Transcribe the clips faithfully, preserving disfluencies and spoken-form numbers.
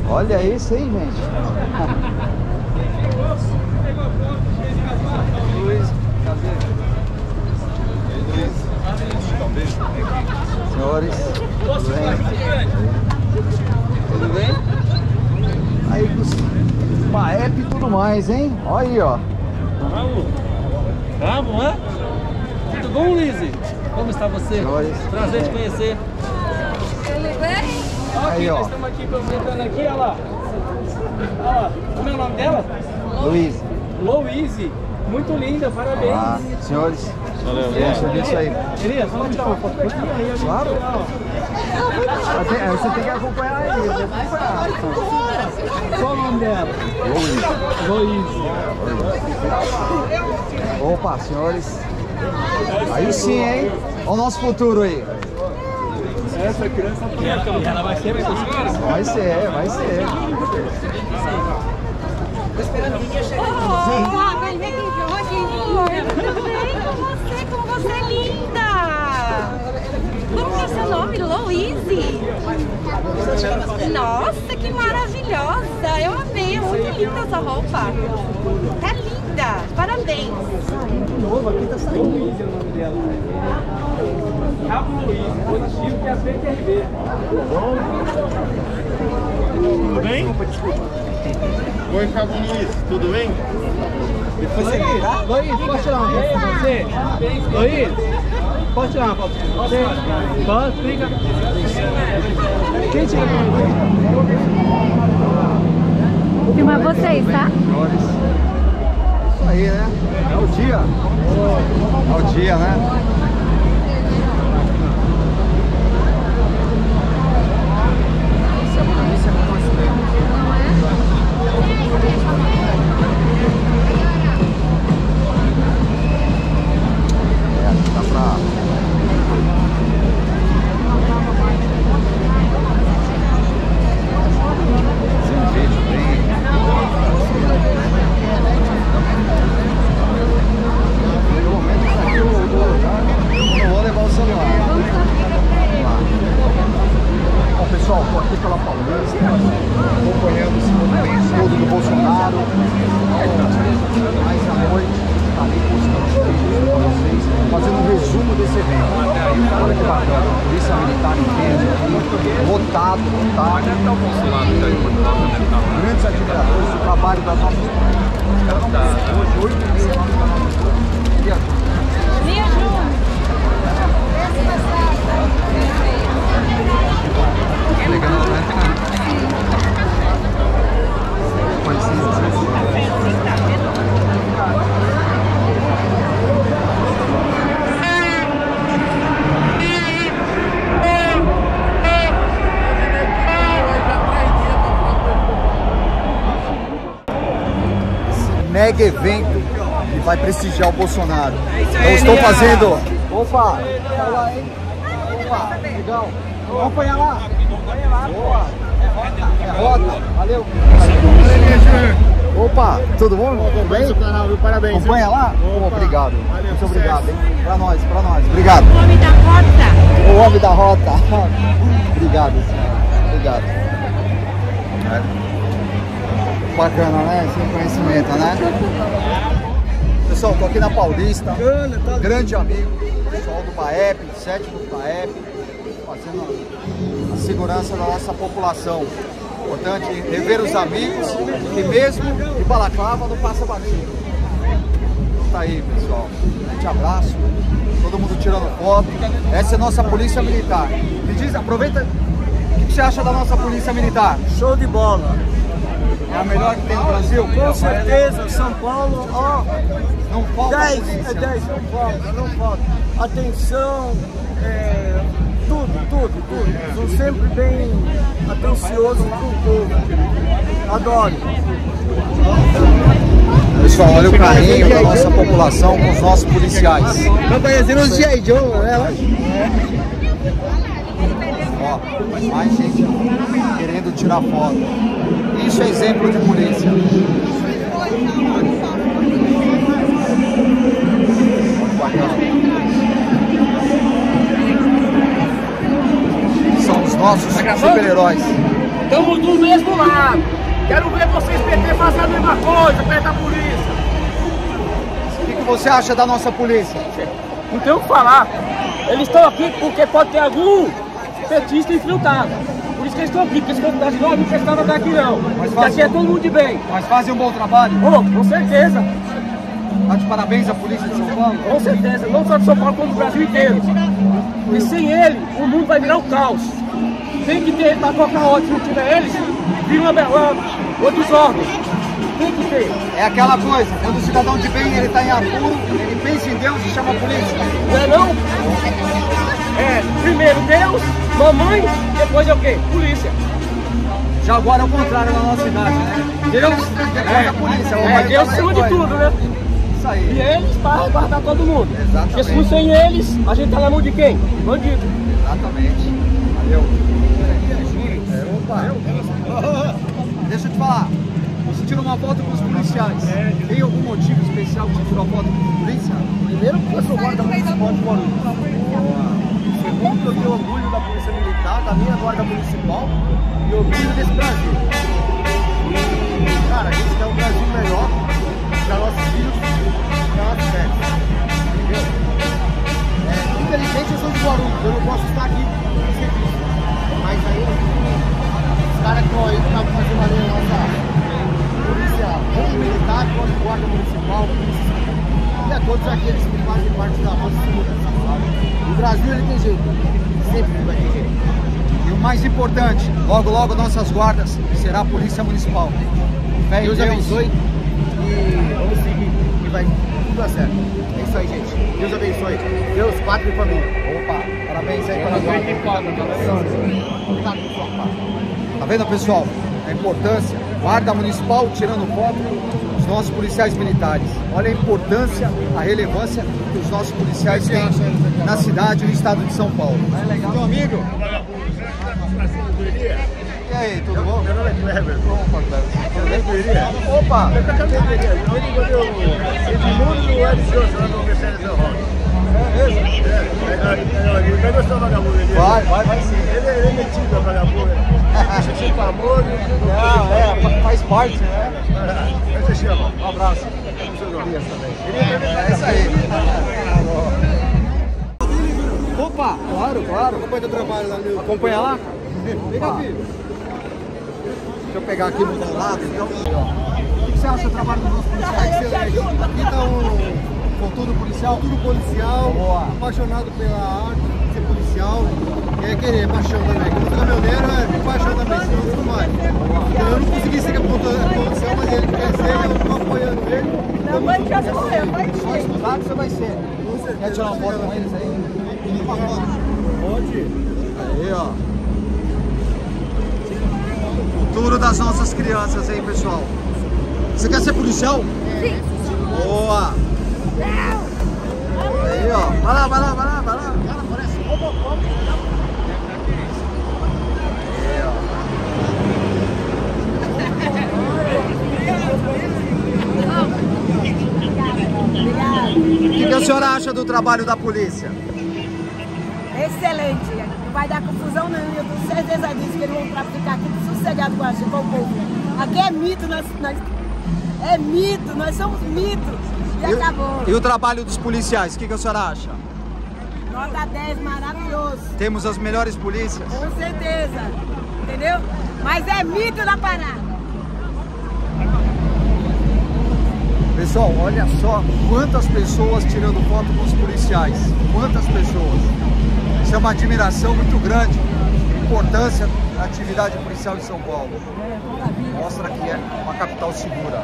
Olha isso, hein, gente? Luiz, cadê? Luiz, dá um beijo. Senhores, tudo bem? Tudo bem? Aí com os Paep e tudo mais, hein? Olha aí, ó. Bravo! Bravo, é? Tudo bom, Lizzy? Como está você? Senhores, prazer te conhecer. Tudo bem? Aqui, aí, ó. nós estamos aqui apresentando aqui, olha lá. Olha lá. Como é o nome dela? Luiz. Louise. Muito linda, parabéns. Ah, senhores, Valeu, deixa disso aí. Elias, vamos tirar uma foto aqui, aí a gente Claro. tirar, ó. Você, você tem que acompanhar ele. Você tem que acompanhar. Qual o nome dela? Luiz. Louise. Opa, senhores. Aí sim, hein? Olha o nosso futuro aí. Essa criança aqui, ela vai ser pra senhora? Vai ser, vai ser. Olá, vem aqui, tudo bem com você? Como você é linda! Como que é seu nome? Louise? Nossa, que maravilhosa! Eu amei, é muito linda essa roupa. Tá linda, parabéns. Novo, aqui tá saindo. Louise é o nome dela. Cabo Luiz, positivo que é a P T R B. Tudo bem? Oi, Cabo Luiz, tudo bem? Depois você vira. Luiz, pode tirar uma foto com você? Luiz, pode tirar uma foto com você? Pode, fica. Quem tira com você? Filmar vocês, tá? Senhores, isso aí, né? É o dia. É o dia, né? Pessoal, estou aqui pela Paulista, acompanhando esse movimento todo do Bolsonaro. Mais à noite, estarei postando os vídeos para vocês, fazendo um resumo desse evento. Olha que bacana, polícia militar inteira, lotado, lotado. Grandes admiradores do trabalho das nossas polícias. Hoje, oito e meia, nove da noite. Me ajuda. Legal, né? Esse mega evento que vai prestigiar o Bolsonaro. Eu estou fazendo. Opa! Olá, hein? Opa, legal. Vamos apanhar lá. Boa. É rota. Valeu. Opa, tudo bom? Tudo bem? Parabéns. Acompanha lá? Oh, obrigado. Muito obrigado, hein? Pra nós, pra nós. Obrigado. O homem da porta. O homem da rota. Obrigado, senhor. Obrigado. É. Bacana, né? Sem conhecimento, né? Pessoal, tô aqui na Paulista. Grande amigo. Pessoal do Paep, sétimo do Paep. Fazendo a segurança da nossa população. Importante rever os amigos que mesmo de balaclava não passa batido. Então tá aí, pessoal. Um grande abraço. Todo mundo tirando foto. Essa é a nossa polícia militar. Me diz, aproveita. O que você acha da nossa polícia militar? Show de bola! É a melhor que tem no Brasil? Com certeza, São Paulo, ó, Não falta dez, polícia. é dez, não falta, não falta. Atenção, é, tudo, tudo, tudo. São sempre bem atenciosos com o povo. Adoro. Pessoal, olha o carinho da nossa população com os nossos policiais. Tá parecendo os G I. Joe, né? Ó, mais gente querendo tirar foto. Isso é exemplo de polícia. Muito bacana. São os nossos super-heróis. Estamos do mesmo lado. Quero ver vocês P T fazer a mesma coisa perto da polícia. O que, que você acha da nossa polícia? Não tem o que falar. Eles estão aqui porque pode ter algum petista infiltrado. Por isso que eles estão aqui, porque se fosse das nós não prestava estar aqui não. Mas faz... aqui é todo mundo de bem. Mas fazem um bom trabalho? Oh, com certeza. Tá de parabéns à polícia de São Paulo? Com certeza, não só de São Paulo, como do Brasil inteiro. E sem ele, o mundo vai virar um caos. Tem que ter, para colocar ordem, se não tiver eles, vira uma belana, ou desordem. Tem que ter. É aquela coisa, quando o cidadão de bem ele está em apuro, ele pensa em Deus e chama a polícia. Não é não? É, primeiro Deus, mamãe, depois é o quê? Polícia. Já agora é o contrário na nossa cidade, né? Deus, depois é, a polícia. É, Deus acima de tudo, né? Isso aí. E eles para guardar todo mundo. Exatamente. Porque se não sem eles, a gente tá na mão de quem? Bandido. Exatamente. Valeu. É, opa. Deixa eu te falar. Você tirou uma foto com os policiais. Tem algum motivo especial que você tirou a foto com a polícia? Primeiro porque eu sou guarda municipal de Guarulhos. Segundo, eu tenho orgulho da Polícia Militar, da minha guarda municipal e orgulho desse Brasil. E, cara, a gente quer um Brasil melhor para nossos filhos e para nossos netos. Entendeu? É, infelizmente eu sou de Guarulhos, eu não posso estar aqui no serviço. Mas aí, os caras que estão aí para fazer valer a nossa polícia militar, guarda municipal, polícia e a todos aqueles que fazem parte da nossa segurança. O Brasil ele tem jeito, sempre vai ter jeito. E o mais importante, logo logo nossas guardas será a Polícia Municipal. Fé em Deus Deus abençoe e vamos seguir e vai tudo dar certo. É isso aí, gente. Deus abençoe. Deus, pátria e família. Opa, parabéns aí para a guarda. Obrigado, pessoal. Tá vendo, pessoal? A importância, guarda municipal tirando foto dos nossos policiais militares. Olha a importância, a relevância que os nossos policiais têm na cidade e no estado de São Paulo. É legal. Meu amigo. E aí, tudo bom? Meu nome é Kleber. Opa, Kleber. Opa! Edmundo do Edson, lá no Mercedes Rock. É mesmo? É, ele vai gostar do vagabundo ali. Vai, vai, vai sim. Ele, ele é metido a vagabundo. Deixa de ser famoso. Não, é, faz parte, né? Como você chama? Um abraço. Elias também. É isso aí. Opa, claro, claro. Acompanha o trabalho lá no... Acompanha lá? Vem, filho. Deixa eu pegar aqui do lado, então. O que você acha do trabalho dos nossos policiais? Excelente. Aqui está um... Com tudo policial? Tudo policial, Boa. apaixonado pela arte de ser policial. É querer, paixão também. Como caminhoneiro é paixão também, senão você não vai. Então, eu não consegui ser policial, mas ele quer ser, eu estou apoiando ele. Não, vai te apoiar, vai te Só estudar que você vai ser. Quer tirar uma foto com eles aí? Pode. Aí, ó. Futuro das nossas crianças aí, pessoal. Você quer ser policial? Sim. Boa! Aí, ó. Vai lá, vai lá, vai lá, vai lá. Cara, parece Robocop. Aí, ó. O que, que a senhora acha do trabalho da polícia? Excelente. Não vai dar confusão não. Eu tenho certeza disso que eles vão pra ficar aqui sossegado com a gente, com o povo. Aqui é mito, nós, nós, é mito, nós somos mitos. E, E, acabou. e o trabalho dos policiais, o que, que a senhora acha? Nota dez, maravilhoso. Temos as melhores polícias? Com certeza. Entendeu? Mas é mito na parada. Pessoal, olha só quantas pessoas tirando foto com os policiais. Quantas pessoas. Isso é uma admiração muito grande. A importância da atividade policial em São Paulo. Mostra que é uma capital segura.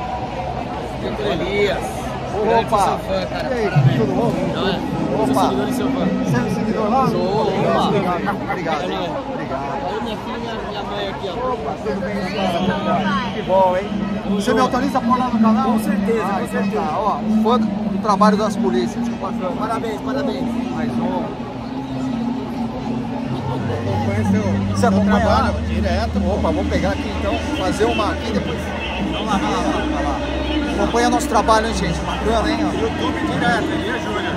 Elias. Opa! Fã, cara. E aí, tudo bom? Não é? Opa! Sou seguidor e seu fã. Você é um seguidor lá? Sou. Obrigado, Opa. obrigado. Obrigado. É nóis. Obrigado. Olha minha filha e minha mãe aqui, ó. Opa, tudo bem? Que bom, hein? Você me autoriza a pôr lá no canal? Com certeza, ah, com então certeza. Tá. Ó, um fã do trabalho das polícias. Parabéns, parabéns. Mais um. Acompanha seu, Você seu acompanha trabalho lá? direto. Opa, vamos pegar aqui então, fazer uma aqui depois. Vamos lá, vai lá, vai lá, vai lá. Acompanha nosso trabalho, hein, gente? Bacana, hein? Ó. YouTube direto, Elias Júnior.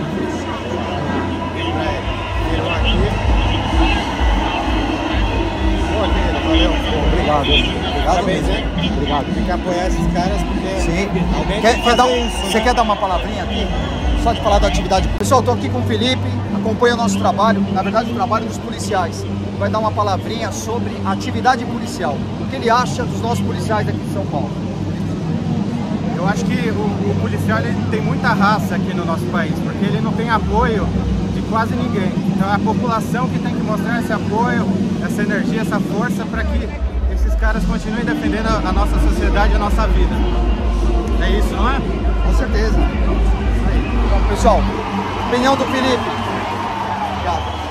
Ele vai aqui. Boa, querido, valeu. Obrigado. Obrigado. Parabéns, mesmo. hein? Obrigado. Tem que apoiar esses caras porque Sim. alguém Quer, tem que quer dar, fazer um- isso, você né? quer dar uma palavrinha aqui? Só de falar da atividade. Pessoal, estou aqui com o Felipe, acompanha o nosso trabalho, na verdade o trabalho dos policiais. Vai dar uma palavrinha sobre a atividade policial. O que ele acha dos nossos policiais aqui de São Paulo? Eu acho que o, o policial ele tem muita raça aqui no nosso país, porque ele não tem apoio de quase ninguém. Então é a população que tem que mostrar esse apoio, essa energia, essa força para que esses caras continuem defendendo a, a nossa sociedade, a nossa vida. É isso, não é? Com certeza. Aí. Então, pessoal, opinião do Felipe. Obrigado.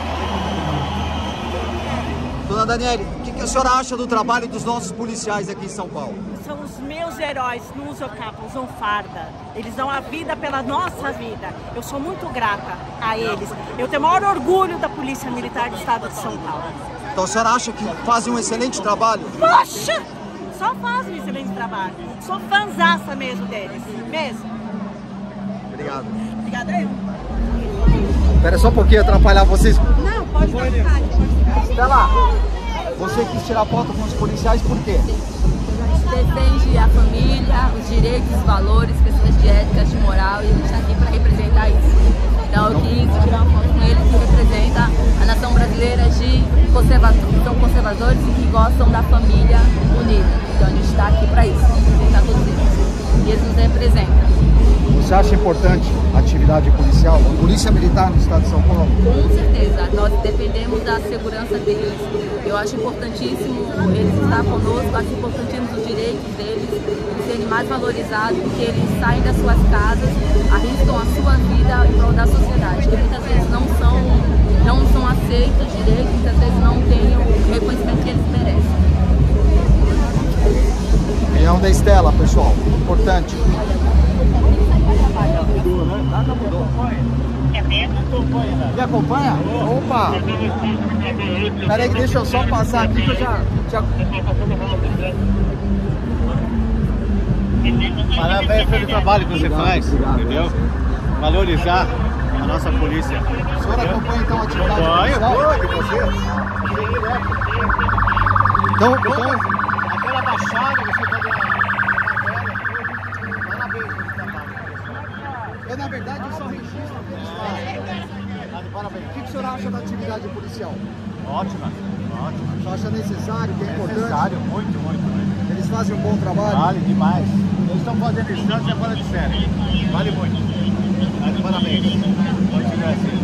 Dona Daniele, o que, que a senhora acha do trabalho dos nossos policiais aqui em São Paulo? São os meus heróis, não usam capa, usam farda. Eles dão a vida pela nossa vida. Eu sou muito grata a eles. Eu tenho o maior orgulho da Polícia Militar do Estado de São Paulo. Então a senhora acha que fazem um excelente trabalho? Poxa! Só fazem um excelente trabalho. Sou fanzaça mesmo deles. Mesmo. Obrigado. Obrigada aí. Espera só um pouquinho atrapalhar vocês. Não, pode ficar. Estela, você quis tirar foto com os policiais por quê? Defende a família, os direitos, os valores, questões de ética, de moral, e a gente está aqui para representar isso. Então eu quis tirar uma foto com ele que representa a nação brasileira de conservadores, que são conservadores e que gostam da família unida. Então a gente está aqui para isso, representar todos eles. E eles nos representam. Você acha importante a atividade policial, a polícia militar no estado de São Paulo? Com certeza, nós dependemos da segurança deles. Eu acho importantíssimo eles estar conosco, acho importantíssimo os direitos deles, eles serem mais valorizados, porque eles saem das suas casas, arriscam a sua vida em prol da sociedade, que muitas vezes não são, não são aceitos direitos, muitas vezes não têm o reconhecimento que eles merecem. Opinião da Estela, pessoal, importante. Nada mudou. Me acompanha? Opa! Pera aí que deixa eu só passar aqui que eu já... já... Parabéns pelo trabalho que você Obrigado, faz, obrigado. entendeu? Valorizar a nossa polícia. A senhora acompanha então a atividade Acompanho, policial? de você. Então, Então, então, aquela baixada, você pode... Parabéns pelo trabalho. eu na verdade eu só registro o que eles fazem. Parabéns. O que que a senhora acha da atividade policial? Ótima, ótima. Você acha necessário, que é importante? Necessário, muito, muito, muito. Eles fazem um bom trabalho? Vale demais. Eles estão fazendo isso antes e agora de série. Vale muito. Vale, parabéns. Continua assim.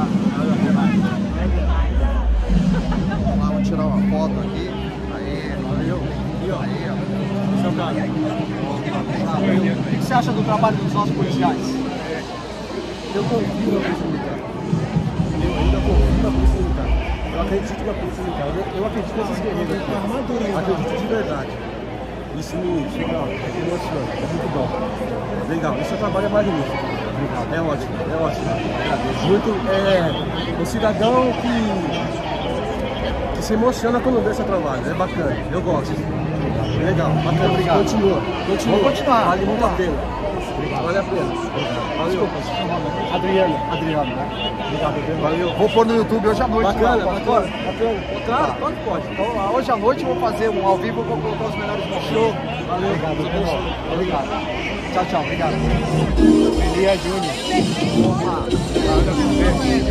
Vamos lá, vamos tirar uma foto aqui. Aí, valeu. Aí, ó. Seu cara. O que você acha do trabalho dos nossos policiais? Eu confio na Polícia Militar. Eu ainda confio na Polícia Militar. Eu acredito na Polícia Militar. Eu, eu acredito nesses guerreiros. Eu acredito de verdade. Isso me emociona. É muito bom. Legal. O seu trabalho é magnífico. É ótimo. É ótimo. Muito. É um cidadão que, que se emociona quando vê seu trabalho. É bacana. Eu gosto. Legal. Bacana. Obrigado. Continua. Continua. Vamos continuar. Vale muito a pena. Vale a pena. Valeu. Adriano. Adriano, né? Obrigado, Adriano. Valeu. Vou pôr no YouTube hoje à noite. Bacana, né? bacana, Pode? bacana. Claro, claro que pode. Então, hoje à noite eu vou fazer um ao vivo, eu vou colocar os melhores momentos. Show. Valeu. Obrigado. Obrigado. Tchau, tchau. Obrigado. Elia Júnior. Opa.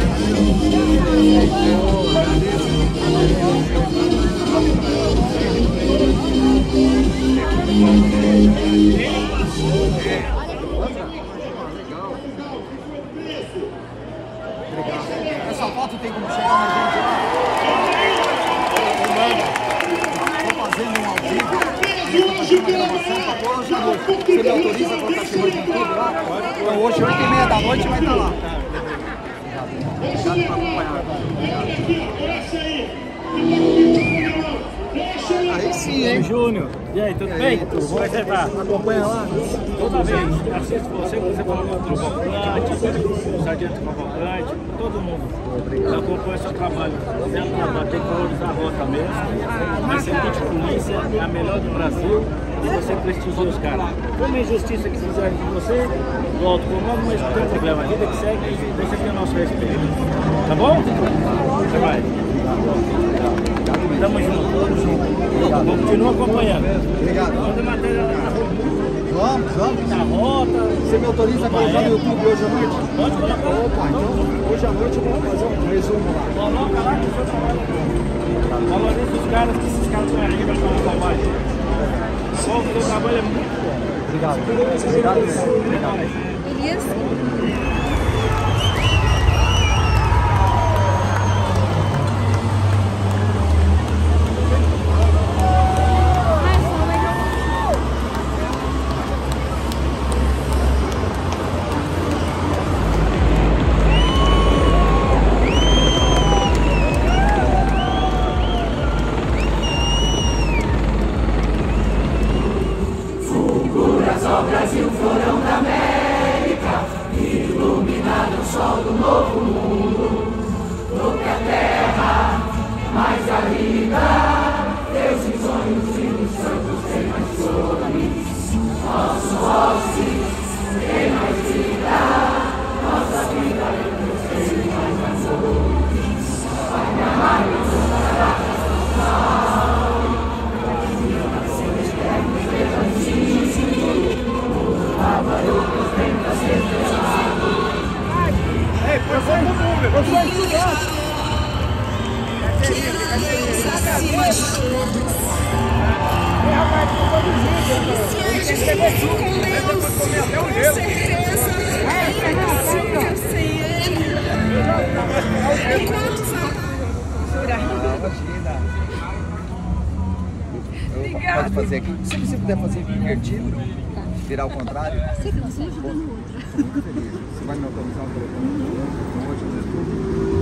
Essa foto tem como chegar na gente lá? Estou fazendo um ao vivo. Estou fazendo uma gravação para pôr hoje à noite. Você me autoriza a colocar esse no YouTube lá? Então hoje, oito e meia da noite, vai estar lá. Obrigado por acompanhar. Aí sim, hein? Júnior, e aí, tudo bem? Como é que você tá? Acompanha lá. Toda vez assisto você, você falou do Cavalcante, o Sargento Cavalcante, todo mundo. Eu acompanho o seu trabalho. Fazendo trabalho, tem que valorizar a rota mesmo. Mas serviço de polícia é a melhor do Brasil e você prestigia os caras. Foi uma injustiça que fizeram com você, do alto comando, mas não tem problema. A vida que segue, você tem o nosso respeito. Tá bom? Você vai. Tamo junto, tamo junto. Obrigado. Continua acompanhando. Obrigado. Manda matéria lá. Vamos, vamos. Na rota. Você me autoriza a colocar no YouTube hoje à noite? Pode colocar. Opa, então hoje à noite eu vou fazer um resumo lá. Coloca lá que o seu trabalho é bom. Valoriza os caras, que esses caras estão aí para falar bobagem. O seu trabalho é muito bom. Obrigado. Obrigado mesmo. Obrigado. Elias? Pode fazer aqui. Se você puder fazer invertido, virar ao contrário. Sei que você ajudou no outro. Muito feliz. Você vai me autorizar um telefone hoje mesmo?